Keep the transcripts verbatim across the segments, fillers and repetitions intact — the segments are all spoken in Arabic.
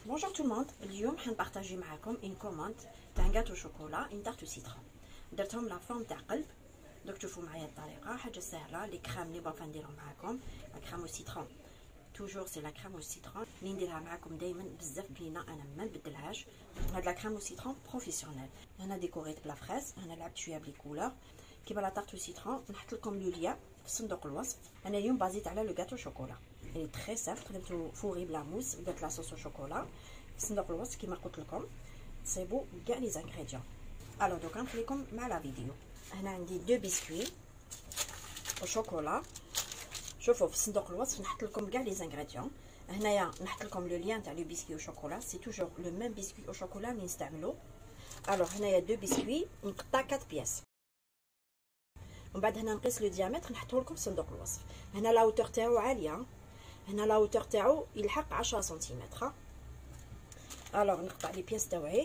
Bonjour tout le monde. اليوم حنبارطاجي معاكم ان كوموند تاع غاتو شوكولا ان تارت سيترون. درتهم لا فورم تاع قلب. دوك تشوفوا معايا الطريقه، حاجه سهله. لي كريم اللي بغا نديرهم معاكم لا كريم او سيترون، توجور سي لا كريم او سيترون اللي نديرها معاكم دائما بزاف بنينه، انا ما نبدلهاش. هاد لا كريم او سيترون بروفيسيونيل. هنا ديكوريت بلا فريز، هنا لعبت شويه بلي كولور كيما لا تارت سيترون. نحط لكم لو ليا في صندوق الوصف. انا اليوم بازيت على لو غاتو شوكولا، اي تري سامبل. قدمتو فوري بلا موس، درت لا صوص شوكولا في صندوق الوصف كيما قلت لكم. تصيبوا كاع لي زانغريديون. الو دوكا نخليكم مع لا فيديو. هنا عندي دو بسكوي او شوكولا. شوفوا في صندوق الوصف نحط لكم كاع لي زانغريديون. هنايا نحط لكم لو لين تاع لو بسكوي او شوكولا، سي توجور لو ميم بسكوي او شوكولا اللي نستعملو. الو هنايا دو بسكوي نقطع أربعة بياس، ومن بعد هنا نقيس لو ديامتر نحطه لكم في صندوق الوصف. هنا لا هوتور تاعو عاليه، هنا لا هوتور تاعو يلحق عشرة سنتيمتر. الوغ نقطع لي بياس تاوعي.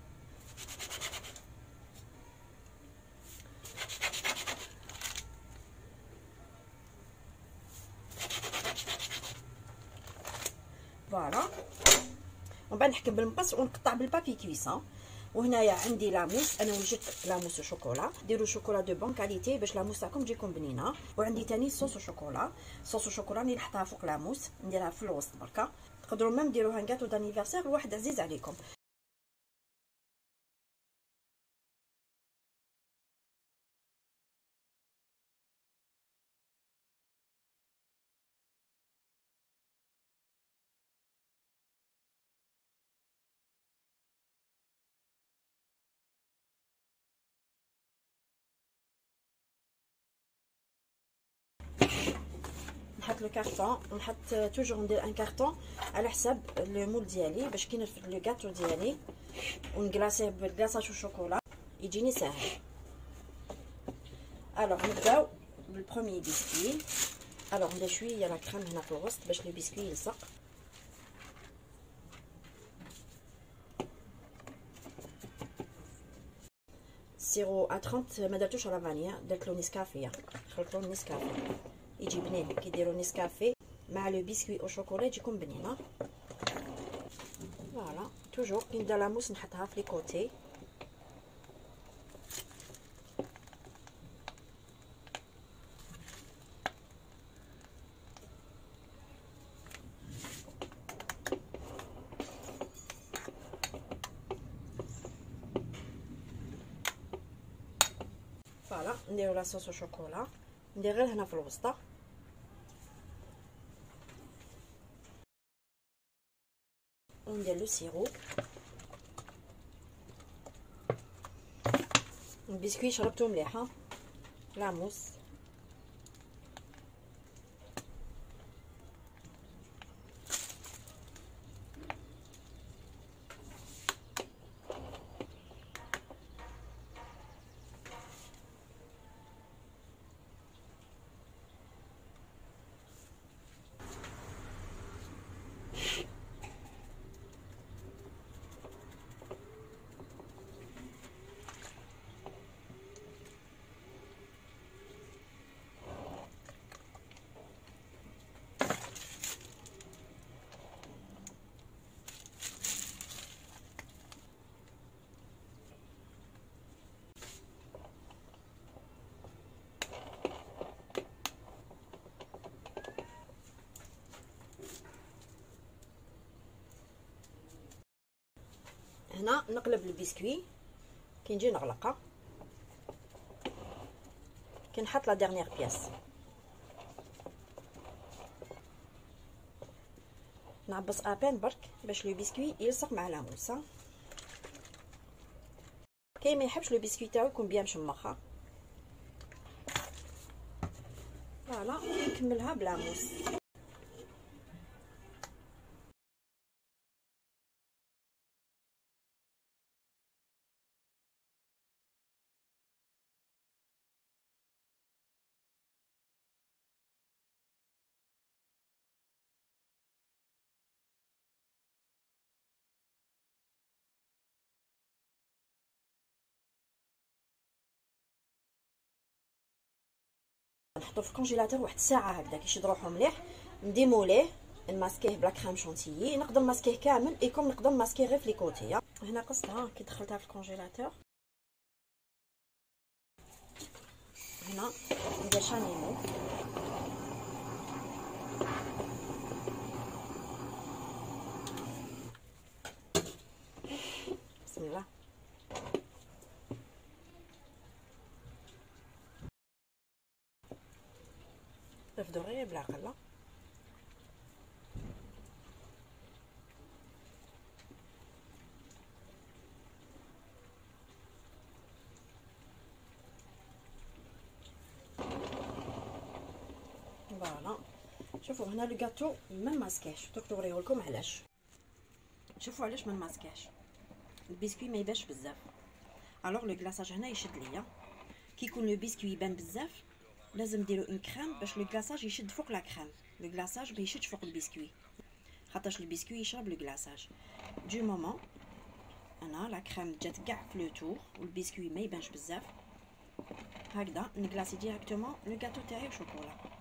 فوالا، ومن بعد نحكم بالمقص ونقطع بالبابي كويسون. وهنايا عندي لاموس، انا وجدت لاموس شوكولا. ديروا شوكولا دو بون كاليتي باش لاموس تاعكم تجيكم بنينه. وعندي تاني صوص شوكولا، صوص شوكولا اللي نحطها فوق لاموس، نديرها في الوسط بركه. تقدروا ميم ديروها كاطو دانيفرسير لواحد عزيز عليكم. نحط لو كارطون، نحط توجور ندير ان كارطون على حساب لو مول ديالي باش كي نرفد لو غاتو ديالي ونكلاسيه بالكلاصاج والشوكولا يجيني ساهل. الوغ نبداو بالبروميي بسكوي. الوغ ندير شويه لا كريم هنا في الوسط باش لو بسكوي يلصق. سيرو ا ثلاثين ما درتوش على فانيا، درت له نسكافيه، خلطت له نسكافيه يجي بنين. كي ديروا نسكافيه مع لو بسكوي او شوكولا يجيكم بنينه. فوالا توجور كي نبدا لاموس نحطها في لي كوتي. فوالا نديرو لا صوص شوكولا، ندير غير هنا في الوسطى. وندير لو سيرو. البسكوي شربتو مليحه، لاموس. هنا نقلب البسكوي كي نجي نغلقها، كي نحط لا ديرنيير بياس نعبس ابان برك باش لو بسكوي يلصق مع لاموس. كاين ما يحبش لو بسكوي تاعو يكون بيان مشمخه. فوالا نكملها بلاموس. نحطو في الكونجيلاتور واحد الساعه هكذا كيشد روحو مليح. نديموليه نماسكيه بلا كريم شونتيي، نقدر نماسكيه كامل ايكم نقدر نماسكيه غير في لي كوتي. هنا قصتها كي دخلتها في الكونجيلاتور. هنا ندير شانيمو، بسم الله. رفدو غير بالعقل. فوالا شوفوا هنا لو غاتو ما ماسكاش، دوك نوريه لكم علاش. شوفوا علاش ما ماسكاش، البسكوي ما يبانش بزاف. الوغ لو كلاصاج هنا يشد ليا، كي يكون لو بسكوي يبان بزاف لازم نديرو اون كريم باش لو كلاصاج يشد فوق لا كريم. لو كلاصاج ما يشدش فوق البسكوي، خاطرش البسكوي يشرب لو كلاصاج. دو مومون انا لا كريم جات كاع في لو تور والبسكوي ما يبانش بزاف، هكذا نكلاصي ديريكتومون لو غاتو تاعي وشوكولا.